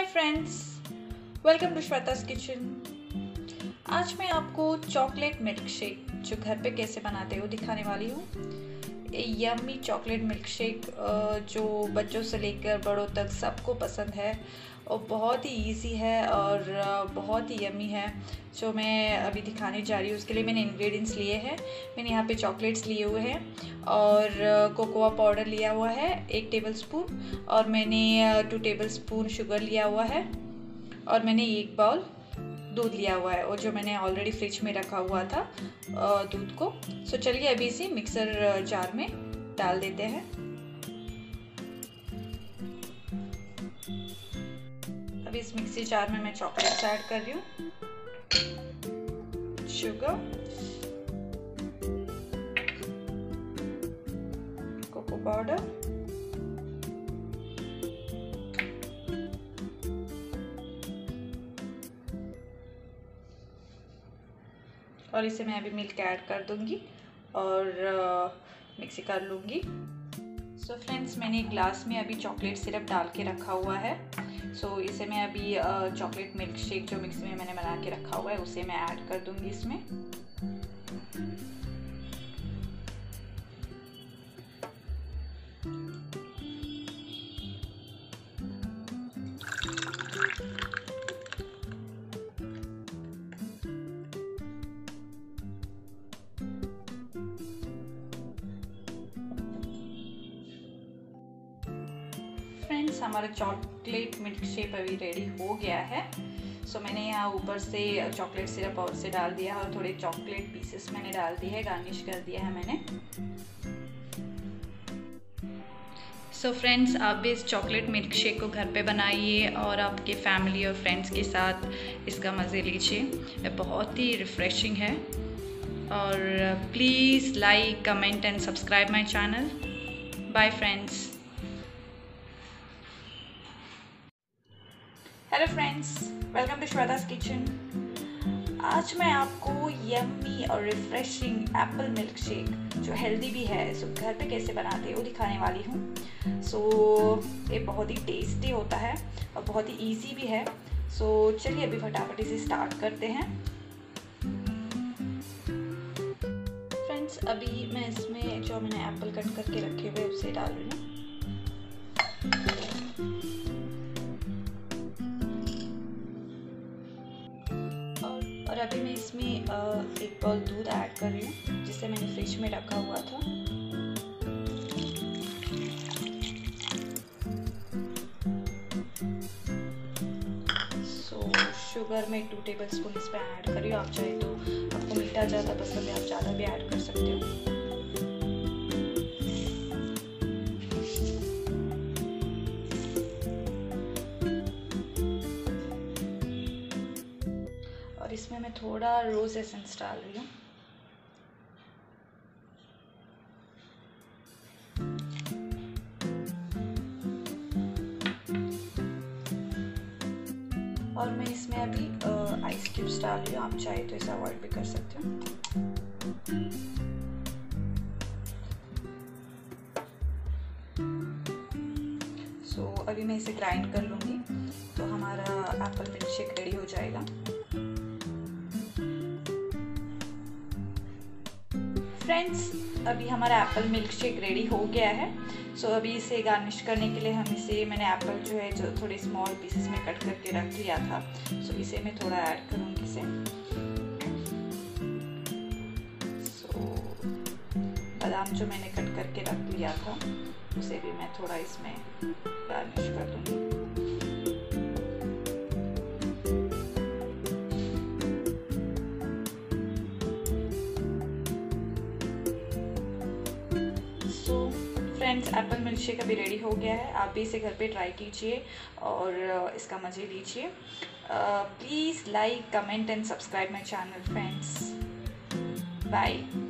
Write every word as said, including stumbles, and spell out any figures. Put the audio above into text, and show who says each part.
Speaker 1: Friends, welcome to Shweta's kitchen. आज मैं आपको चॉकलेट मिल्क शेक जो घर पे कैसे बनाते हो दिखाने वाली हूँ। यम्मी चॉकलेट मिल्क शेक जो बच्चों से लेकर बड़ों तक सबको पसंद है और बहुत ही इजी है और बहुत ही यम्मी है। जो मैं अभी दिखाने जा रही हूँ उसके लिए मैंने इंग्रेडिएंट्स लिए हैं। मैंने यहाँ पे चॉकलेट्स लिए हुए हैं और कोकोआ पाउडर लिया हुआ है एक टेबलस्पून, और मैंने टू टेबलस्पून शुगर लिया हुआ है, और मैंने एक बाउल दूध लिया हुआ है और जो मैंने ऑलरेडी फ्रिज में रखा हुआ था दूध को। सो चलिए अभी इसे मिक्सर जार में डाल देते हैं। अभी इस मिक्सी जार में मैं चॉकलेट्स ऐड कर रही हूँ, शुगर, कोको पाउडर, और इसे मैं अभी मिल्क ऐड कर दूंगी और मिक्सी कर लूँगी। सो फ्रेंड्स, मैंने एक ग्लास में अभी चॉकलेट सिरप डाल के रखा हुआ है। सो so, इसे मैं अभी चॉकलेट मिल्क शेक जो मिक्सी में मैंने बना के रखा हुआ है उसे मैं ऐड कर दूंगी इसमें। फ्रेंड्स, हमारा चॉकलेट मिल्क शेक अभी रेडी हो गया है। सो so, मैंने यहाँ ऊपर से चॉकलेट सिरप और से डाल दिया है और थोड़े चॉकलेट पीसेस मैंने डाल दिए है, गार्निश कर दिया है मैंने। सो so फ्रेंड्स, आप भी इस चॉकलेट मिल्क शेक को घर पे बनाइए और आपके फैमिली और फ्रेंड्स के साथ इसका मज़े लीजिए। ये बहुत ही रिफ़्रेशिंग है। और please like, comment and subscribe my channel. Bye friends. Hello friends, welcome to Shweta's kitchen. आज मैं आपको यम्मी और रिफ्रेशिंग एप्पल मिल्क शेक जो हेल्दी भी है सो घर पे कैसे बनाते हो दिखाने वाली हूँ। सो ये बहुत ही टेस्टी होता है और बहुत ही इजी भी है। सो चलिए अभी फटाफट इसे स्टार्ट करते हैं। फ्रेंड्स, अभी मैं इसमें जो मैंने एप्पल कट करके रखे हुए उसे डाल रही हूँ। और अभी मैं इसमें एक बाउल दूध ऐड कर रही हूँ जिसे मैंने फ्रिज में रखा हुआ था। सो शुगर में टू टेबलस्पून इस पर ऐड कर रही हूँ। आप चाहे तो, आपको मीठा ज़्यादा पसंद है आप ज़्यादा भी ऐड कर सकते हो। और इसमें मैं थोड़ा रोज़ एसेंस डाल रही हूँ। और मैं इसमें अभी आइस क्यूब्स डाल रही हूँ। आप चाहे तो इसे अवॉइड भी कर सकते हो। सो so, अभी मैं इसे ग्राइंड कर लूँगी तो हमारा एप्पल मिल्क शेक रेडी हो जाएगा। फ्रेंड्स, अभी हमारा एप्पल मिल्क शेक रेडी हो गया है। सो so, अभी इसे गार्निश करने के लिए हम इसे मैंने एप्पल जो है जो थोड़े स्मॉल पीसेस में कट करके रख लिया था। सो so, इसे मैं थोड़ा ऐड करूँगी इसे। सो so, बादाम जो मैंने कट करके रख लिया था उसे भी मैं थोड़ा इसमें गार्निश कर दूँगी। फ्रेंड्स, एप्पल मिल्क शेक अभी रेडी हो गया है। आप भी इसे घर पे ट्राई कीजिए और इसका मज़े लीजिए। Please like, comment and subscribe my channel friends. Bye.